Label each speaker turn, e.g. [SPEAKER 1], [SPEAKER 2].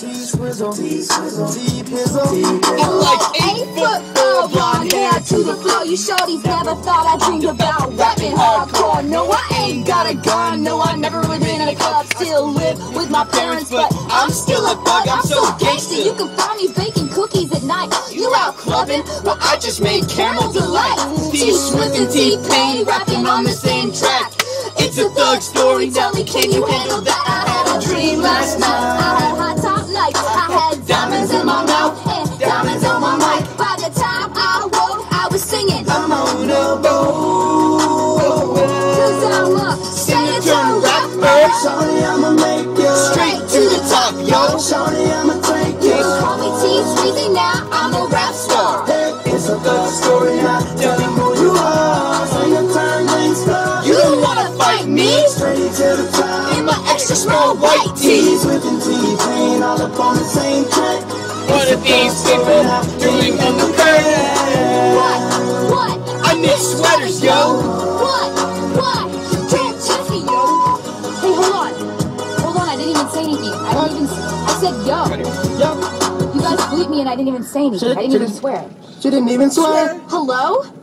[SPEAKER 1] T-Swizzle, T-Pizzle,
[SPEAKER 2] I'm like 8 foot
[SPEAKER 3] blonde hair to the floor. You shorties never thought I'd dream about rapping hardcore. No, I ain't got a gun. No, I never was in a club. Still live with my parents, but I'm still a thug. I'm so gangsta. You can find me baking cookies at night. You out clubbing, but I just made caramel delight. T-Swift and T-Pain rapping on the same track. It's a thug story. Tell me, can you handle that? I had a dream last night. I had hot top nights. I had diamonds in my mouth and diamonds on my mic. By the time I woke, I was singing.
[SPEAKER 1] I'm on a boat.
[SPEAKER 3] Cause I'm a senator rapper.
[SPEAKER 1] Shawty, I'ma make you
[SPEAKER 2] straight to the top, yo.
[SPEAKER 1] Shawty, I'ma take you.
[SPEAKER 3] Call me T-Sweezy, now I'm a rap star.
[SPEAKER 1] Hey, it's a thug story. I tell me who you are. So you turn gangsta.
[SPEAKER 2] You don't wanna fight me?
[SPEAKER 1] Straight to the top.
[SPEAKER 2] In my extra small white tee.
[SPEAKER 1] T-Swift and T-Pain all up on the same track.
[SPEAKER 2] What are these people doing on the curb?
[SPEAKER 3] What?
[SPEAKER 2] I make sweaters, yo.
[SPEAKER 3] What? You can't touch me, yo. Hey, hold on, I didn't even say anything. I said yo.
[SPEAKER 1] Yo,
[SPEAKER 3] You guys bleeped me and I didn't even say anything. I didn't even swear.
[SPEAKER 1] she didn't even swear.
[SPEAKER 3] Hello?